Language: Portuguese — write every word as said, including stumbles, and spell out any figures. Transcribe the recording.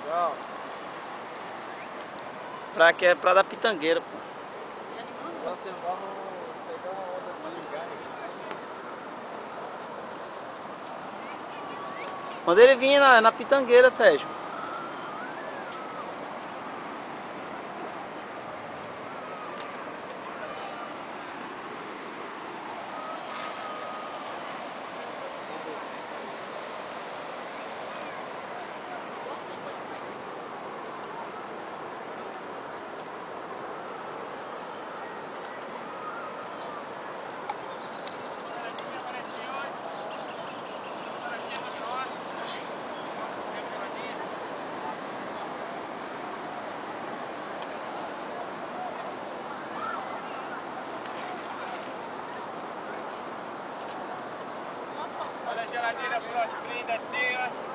Qual? Pra que é pra da pitangueira, pô. Você vamos pegar uma onda pra ligar aqui. Quando ele vinha na, na pitangueira, Sérgio. Olha a geladeira próxima ainda tem, ó.